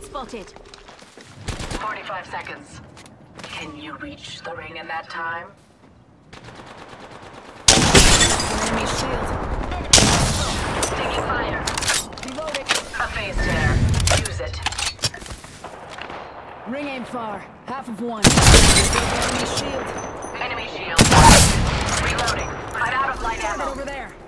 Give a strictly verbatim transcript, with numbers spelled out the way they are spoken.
spotted. forty-five seconds. Can you reach the ring in that time? Enemy shield. Taking fire. Reloading. A phase tear. Use it. Ring aim far. Half of one. Enemy shield. Enemy shield. Reloading. I'm out of light ammo. Over there.